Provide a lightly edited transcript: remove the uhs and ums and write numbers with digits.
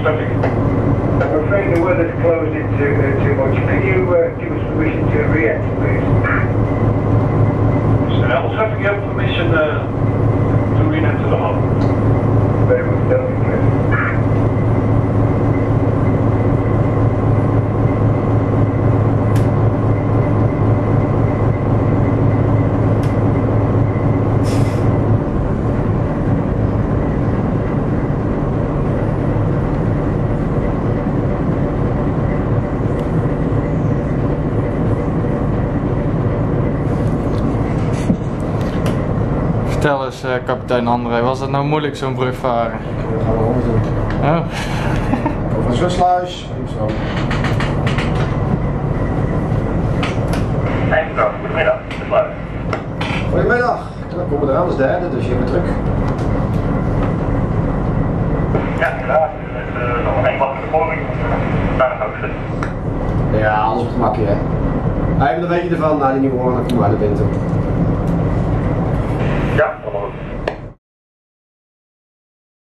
traffic. I'm afraid the weather's closed it too much. Can you give us permission to re-enter, please? Snel traffic, you have permission to re-enter the hub. Very much, that'll be clear. Vertel eens, kapitein André, was het nou moeilijk zo'n brug varen? Dat gaan we anders doen. Oh. Over een zwemsluis. Zo. Eindstraat, goedemiddag, de sluit. Goedemiddag. Dan komen we eraan als derde, dus je bent druk. Ja, inderdaad. Nog één wacht in de vorming. Naar de hoogste. Ja, alles op het makje, hè. Eigenlijk weet je ervan, na die nieuwe hoorn, dan kom maar de winter.